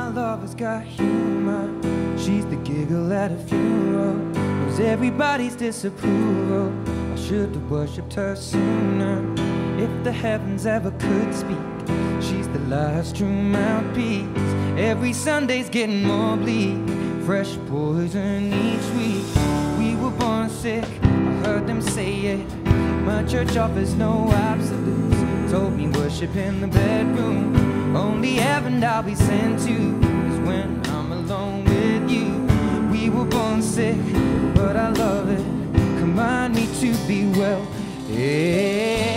love has got humor. She's the giggle at a funeral, knows everybody's disapproval. I should have worshipped her sooner. If the heavens ever could speak, she's the last true mouthpiece. Every Sunday's getting more bleak, fresh poison each week. We were born sick, I heard them say it. My church offers no absolutes. Told me worship in the bedroom. Only heaven I'll be sent to is when I'm alone with you. We were born sick, but I love it. Combine me to be well. Yeah.